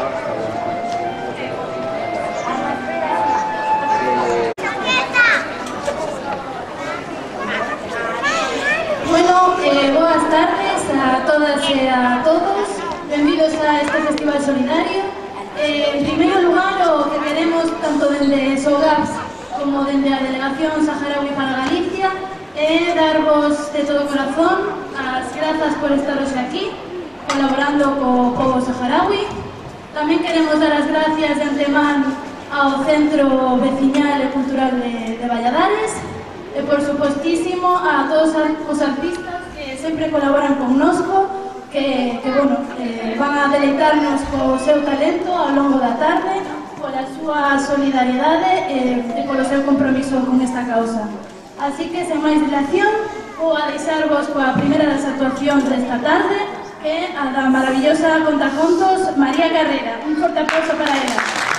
Boas tardes a todas e a todos. Benvidos a este Festival Solidario. En primeiro lugar, o que queremos, tanto dende SOGAPS como dende a Delegación Saharaui para Galicia, é darvos de todo corazón as grazas por estar hoxe aquí, colaborando co povo saharaui. Tamén queremos dar as gracias de antemán ao Centro Veciñal e Cultural de Valladares e, por supostísimo, a todos os artistas que sempre colaboran connosco, que van a deleitarnos co seu talento ao longo da tarde, pola súa solidariedade e polo seu compromiso con esta causa. Así que, sen máis dilación, vou a deixarvos coa primeira das actuacións desta tarde, que é a da maravillosa contacontos María Carrera. Un forte aplauso para ela.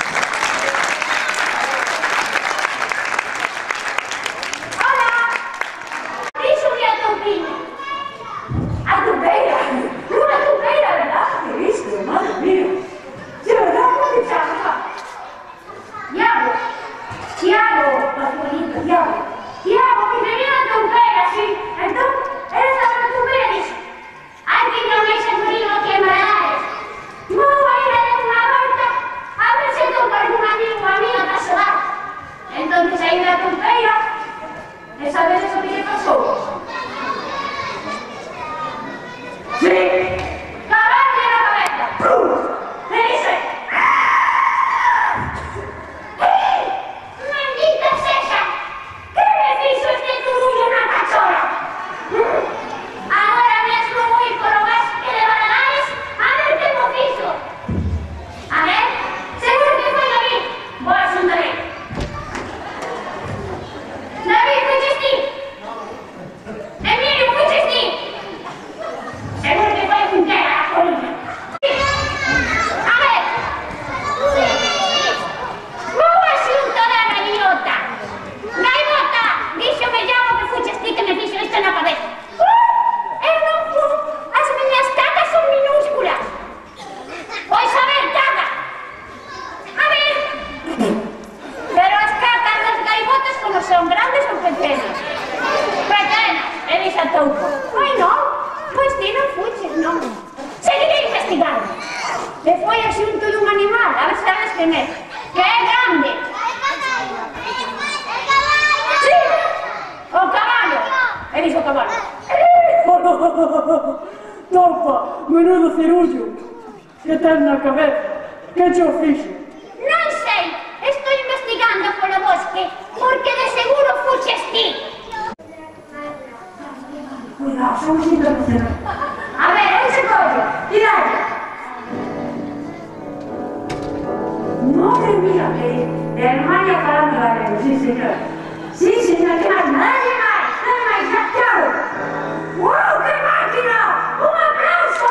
Topa, menudo cerullo. Que ten na cabeza? Que che o fixo? Non sei, estou investigando polo bosque, porque de seguro fuches ti. Cuidado, somos internacionales. A ver, ese collo, tiralla. Madre mía, de Alemania falando galego, sí señor. Sí señor, que máis, dale máis, ya, chao. ¡Wow, qué máquina! ¡Un aplauso!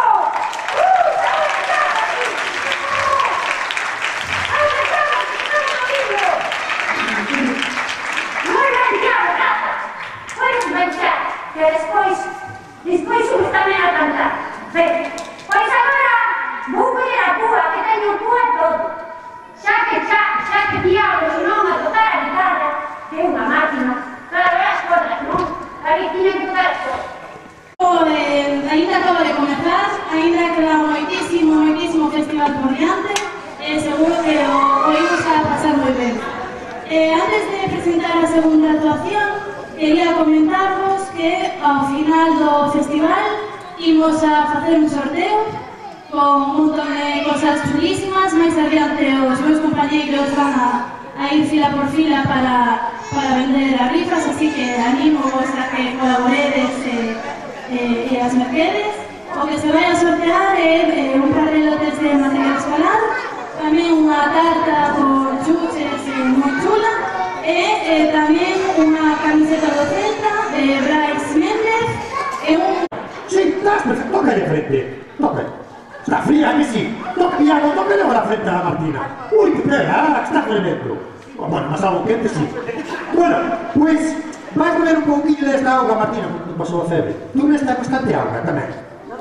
Moi ben, Tiago, grazas. Podes marchar, que despois subes tamén a cantar. Ben, pois agora vou coller a púa, que teño púa e todo. Xa que Tiago non a tocar a guitarra, que é unha máquina, para ver as cordas, non? Aí tiña que tocar as cordas. Ainda acaba de comezar, ainda queda moitísimo festival por diante, seguro que o imos a pasar moi ben. Antes de presentar a segunda actuación, quería comentarvos que ao final do festival imos a facer un sorteo con un montón de cosas chulísimas. Máis adiante os meus compañeiros van a ir fila por fila para vender as rifas, así que animo-vos a que colaboredes e as mercedes. O que se vai a sortear é un par de lotes de material escolar, tamén unha tarta con chuches moi chula e tamén unha camiseta do Celta de Brais Méndez e un... Sí, estás perfecto, toca de frente, toca. Está fría, que sí. Toca, Iago, toca de la frente a la Martina. Uy, que pega, está tremendo. Bueno, más algo quente, sí. Bueno, pues... Vais a beber un pouquinho desta auga, Martina, porque pasou a febre. Tú nesta bastante auga tamén. Non me va.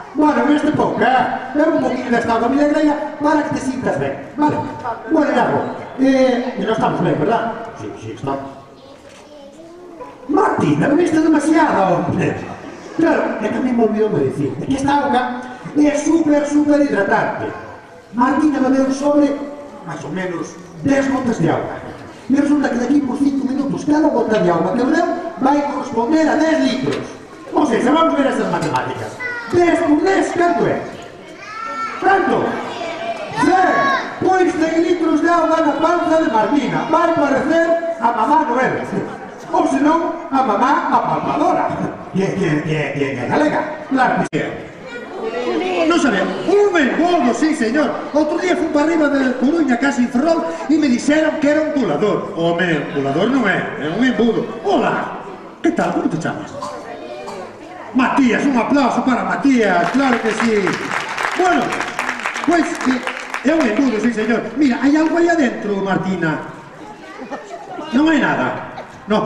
Bueno, neste pouco, bebe un poquinho desta auga milagreira para que te sintas ben, vale? Bueno, Iago, e non estamos ben, verdad? Sí, estamos. Martina, bebiste demasiado, hombre. Claro, e tamén me olvidou de dicir que esta auga é super hidratante. Martina bebeu sobre, máis ou menos, 10 gotas de auga. E resulta que daqui por 5 minutos cada gota de auga que bebeu vai corresponder a 10 litros. Ou seja, vamos ver estas matemáticas. 10 por 10, canto é? Canto? 100! Pois 100 litros de auga na panza de Martina. Vai parecer a mamá Noel. Ou senón, a mamá apalpadora. Que é galega. Claro que é. Non sabía, un embudo, sí señor. Outro día fui para arriba de Coruña, casi en Ferrol, e me dixeron que era un colador. Home, un colador non é un embudo. Hola, que tal, como te chamas? Matías, un aplauso para Matías, claro que sí. Bueno, pois é un embudo, sí señor. Mira, hai algo aí adentro, Martina. Non hai nada. No,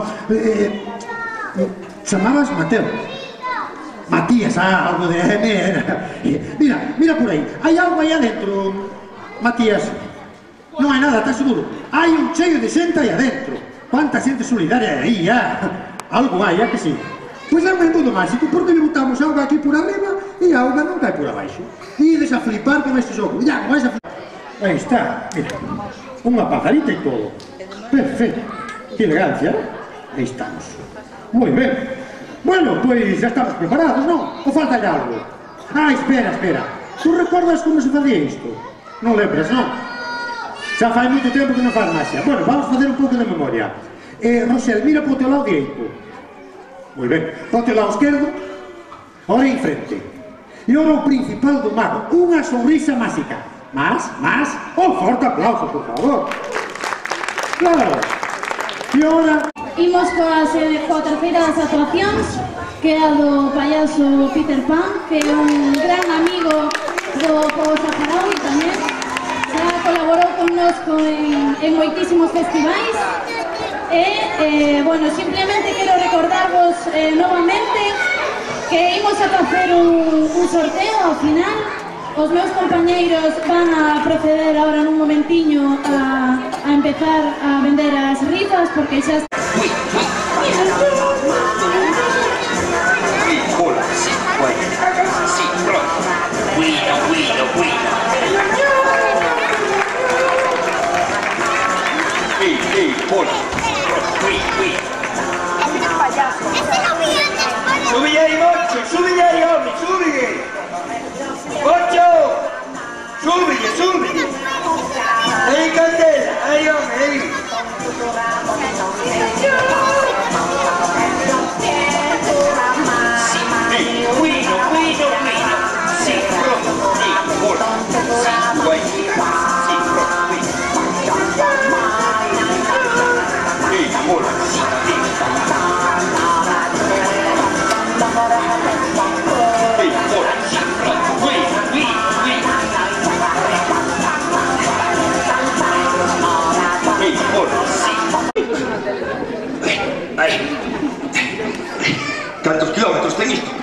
chamabas Mateo. Matías, algo de mira por aí, hai algo aí adentro, Matías. Non hai nada, estás seguro? Hai un cheio de xente aí adentro. Quanta xente solidaria aí, algo hai, que sí. Pois é un embudo máxico, porque le botamos auga aquí por arriba e a auga non cae por abaixo. Ides a flipar con este xogo, ya, vais a flipar. Aí está, mira, unha pajarita e todo. Perfecto, que elegancia, aí estamos. Moi ben. Bueno, pois ya estamos preparados, non? Ou falta ya algo? Espera. Tú recordas como se facía isto? Non lembras, non? Xa fai moito tempo que non faz magia. Bueno, vamos facer un pouco de memoria. Rosel, mira po teu lado direito. Moi ben. Po teu lado esquerdo. Ahora en frente. E ora o principal do mago. Unha sonrisa máxica. Más. Un forte aplauso, por favor. Claro. E ora... Imos coa terceira das actuacións, que é a do payaso Peter Pan, que é un gran amigo do pobo saharaui tamén. Xa colaborou connosco en moitísimos festivais. Bueno, simplemente quero recordarvos novamente que imos a facer un sorteo ao final. Os meus compañeiros van a proceder agora nun momentiño a empezar a vender as rifas, porque xa... Hola, sí, bueno, sí, pronto. Guido. Hola. Guido. Súbille ahí, Moncho, súbille ahí, hombre, súbille. Moncho, súbille. Ahí, Candela, ahí, hombre, ahí. Guido. Sí, pronto. Sí, hola. Sí, bueno. Sí, pronto. Sí, hola. ¿Cuántos kilómetros ten isto?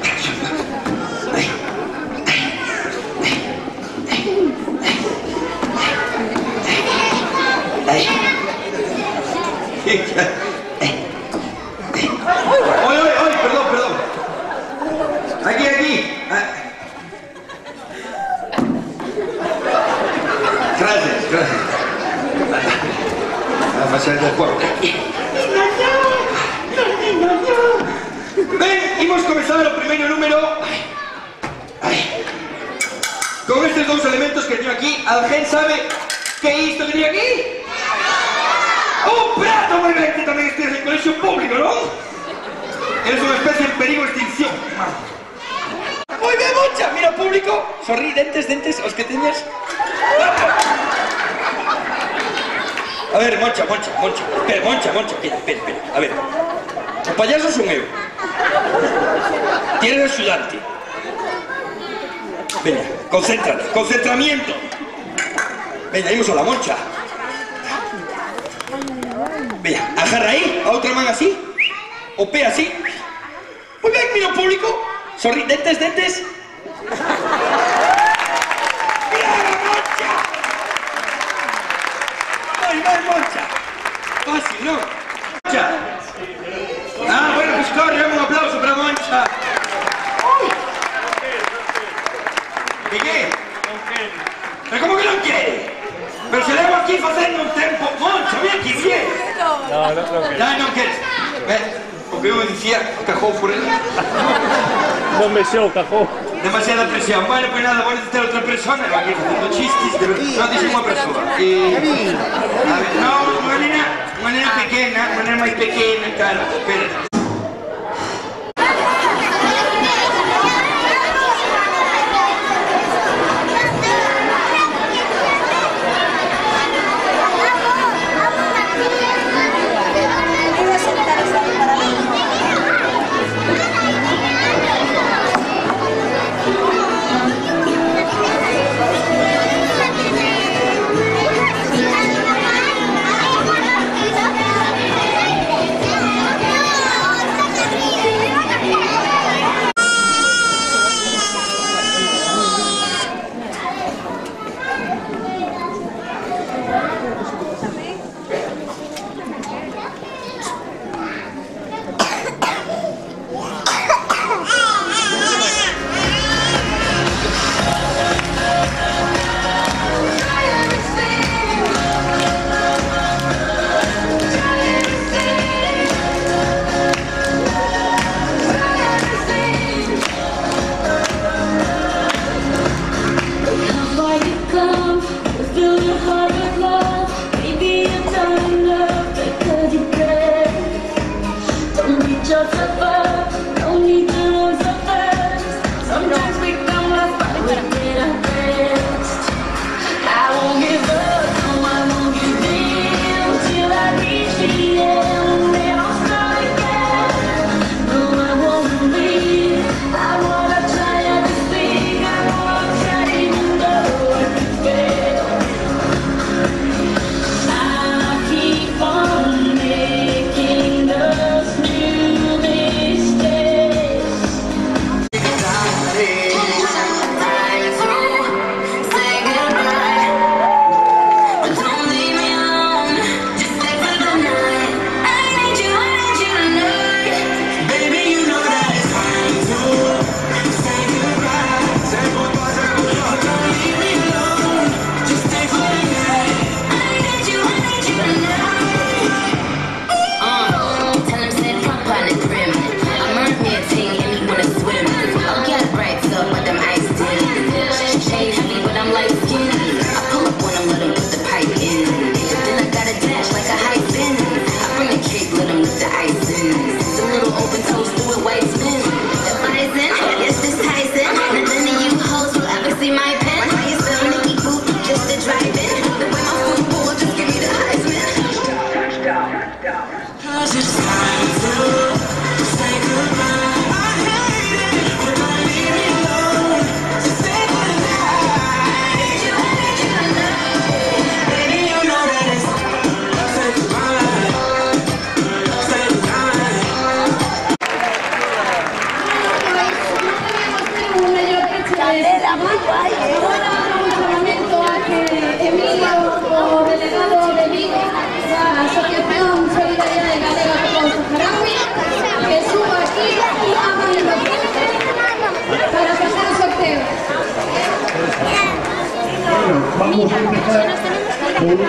Ay, perdón. Aquí. Gracias. A facer deporte. Ben, imos comezar o primeiro número con estes dous elementos que teño aquí. Alguén sabe que é isto que teño aquí? Un prato, moi ben, que tamén estes en colexio público, non? Eres unha especie en perigo de extinción. Moi ben, Moncha, mira o público. Sorrí, dentes, os que teñas. A ver, Moncha. Espera, Moncha, espera. A ver, o payaso son eu. Tienes axudante. Veña, concéntrate, concentramiento. Veña, imos a la Moncha. Veña, agarra aí, a outra man así. O pé así. Moi ben, mira o público. Sorrí, dentes. ¡Bravo, Moncha! Muy bien, Moncha. Fácil, ¿no? Moncha. Ah, bueno, pues corre, un aplauso para Moncha. ¿Y qué? ¿Pero cómo que non quiere? Pero se levo aquí facendo un tempo... Moncha, ven aquí, bien. No Non queres. O que eu dicía, cajou por ele. non mexeu, cajou. Demasiada presión. Bueno, pues nada, voy a necesitar otra persona. Aquí haciendo chistes. No, dice una persona. A ver, no, una nena pequeña, una nena más pequeña, claro. Espera. Vamos a empezar con un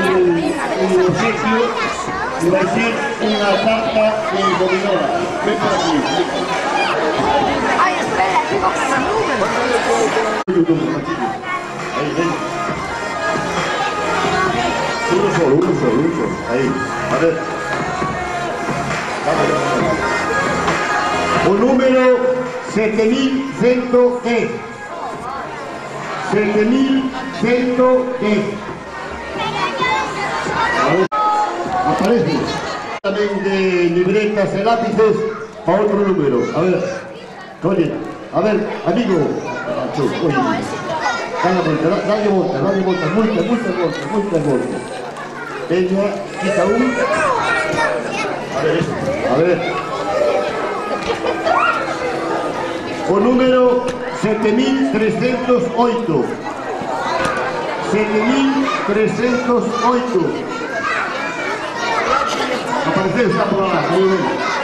obsequio que va a ser una tarta gominola. Ven por aquí. ¡Ay, espera! ¡Tengo que hacer número! Ahí, ven. Uno solo. Ahí. A ver. Un número 7110. 7110. Aparece. También de libretas y lápices para otro número. A ver. Oye, a ver, amigo. Oye. Dale vuelta. Mucha vuelta. Venga, quita uno. A ver. Con número 7.308. 7.308. Aparece esta por la